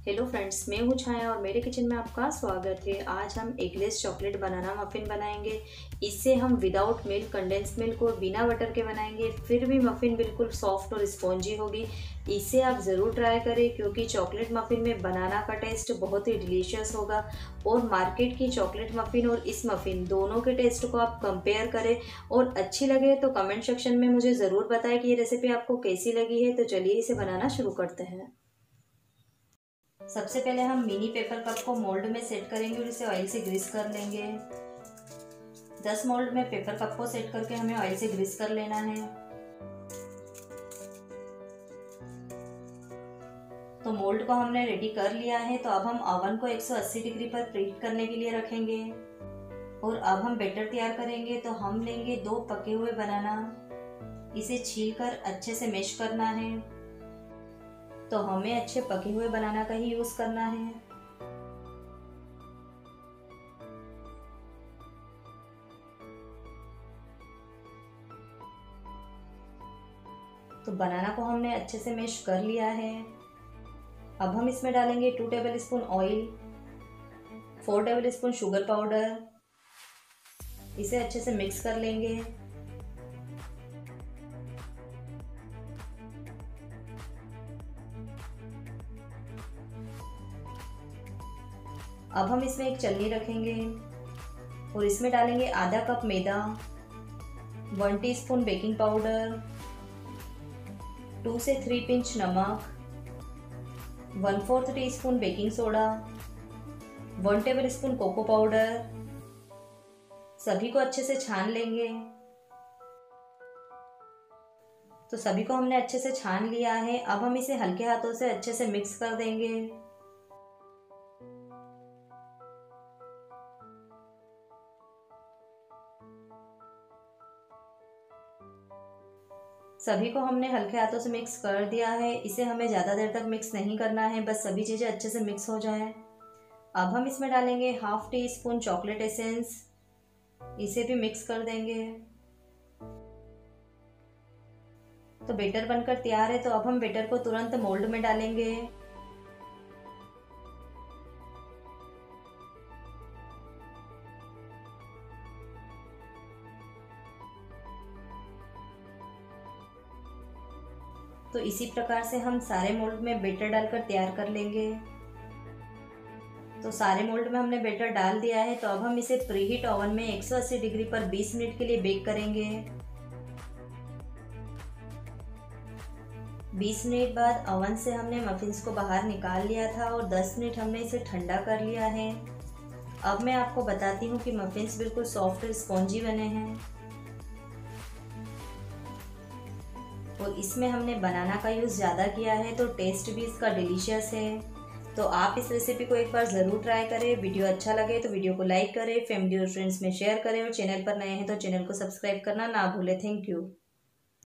Hello friends, मैं हूँ छाया और मेरे किचन में आपका स्वागत है। आज हम एगलेस चॉकलेट बनाना मफ़िन बनाएंगे। इसे हम विदाउट मिल्क, कंडेंस मिल्क और बिना बटर के बनाएंगे। फिर भी मफ़िन बिल्कुल सॉफ्ट और स्पॉन्जी होगी। इसे आप ज़रूर ट्राई करें क्योंकि चॉकलेट मफ़िन में बनाना का टेस्ट बहुत ही डिलीशियस होगा। और मार्केट की चॉकलेट मफ़िन और इस मफ़िन दोनों के टेस्ट को आप कंपेयर करें और अच्छी लगे तो कमेंट सेक्शन में मुझे ज़रूर बताएं कि ये रेसिपी आपको कैसी लगी है। तो चलिए इसे बनाना शुरू करते हैं। सबसे पहले हम मिनी पेपर कप को मोल्ड में सेट करेंगे और इसे ऑयल से ग्रीस कर लेंगे। 10 मोल्ड में पेपर कप को सेट करके हमें ऑयल से ग्रीस कर लेना है। तो मोल्ड को हमने रेडी कर लिया है। तो अब हम ओवन को 180 डिग्री पर प्रीहीट करने के लिए रखेंगे और अब हम बैटर तैयार करेंगे। तो हम लेंगे 2 पके हुए बनाना, इसे छीलकर अच्छे से मैश करना है। तो हमें अच्छे पके हुए बनाना का ही यूज करना है। तो बनाना को हमने अच्छे से मैश कर लिया है। अब हम इसमें डालेंगे 2 tablespoon oil, 4 tablespoon sugar powder. इसे अच्छे से मिक्स कर लेंगे। अब हम इसमें एक छलनी रखेंगे और इसमें डालेंगे आधा कप मैदा, 1 टीस्पून बेकिंग पाउडर, 2 से 3 पिंच नमक, 1/4 teaspoon baking soda, 1 tablespoon cocoa powder. सभी को अच्छे से छान लेंगे। तो सभी को हमने अच्छे से छान लिया है। अब हम इसे हल्के हाथों से अच्छे से मिक्स कर देंगे। सभी को हमने हल्के हाथों से मिक्स कर दिया है। इसे हमें ज़्यादा देर तक मिक्स नहीं करना है, बस सभी चीज़ें अच्छे से मिक्स हो जाए। अब हम इसमें डालेंगे 1/2 टीस्पून चॉकलेट एसेंस, इसे भी मिक्स कर देंगे। तो बैटर बनकर तैयार है। तो अब हम बैटर को तुरंत मोल्ड में डालेंगे। तो इसी प्रकार से हम सारे मोल्ड में बैटर डालकर तैयार कर लेंगे। तो सारे मोल्ड में हमने बैटर डाल दिया है। तो अब हम इसे प्रीहीट ओवन में 180 डिग्री पर 20 मिनट के लिए बेक करेंगे। 20 मिनट बाद ओवन से हमने मफिन्स को बाहर निकाल लिया था और 10 मिनट हमने इसे ठंडा कर लिया है। अब मैं आपको बताती हूँ कि मफिन्स बिल्कुल सॉफ्ट और स्पॉन्जी बने हैं। और इसमें हमने बनाना का यूज़ ज़्यादा किया है तो टेस्ट भी इसका डिलीशियस है। तो आप इस रेसिपी को एक बार ज़रूर ट्राई करें। वीडियो अच्छा लगे तो वीडियो को लाइक करें, फैमिली और फ्रेंड्स में शेयर करें और चैनल पर नए हैं तो चैनल को सब्सक्राइब करना ना भूलें। Thank you.